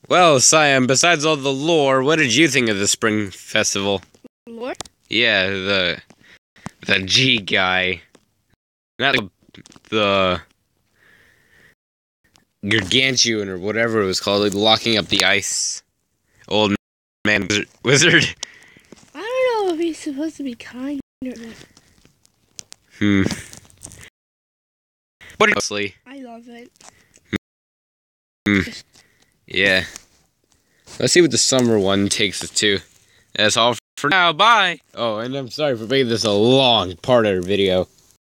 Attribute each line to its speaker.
Speaker 1: Well, Siam, besides all the lore, what did you think of the Spring Festival?
Speaker 2: Lore?
Speaker 1: Yeah, the G guy. Not the gargantuan or whatever it was called, like locking up the ice. Old man wizard.
Speaker 2: I don't know if he's supposed to be kind or not.
Speaker 1: What mostly?
Speaker 2: I love it.
Speaker 1: Yeah. Let's see what the summer one takes us to. That's all for now. Bye! Oh, and I'm sorry for making this a long part of our video.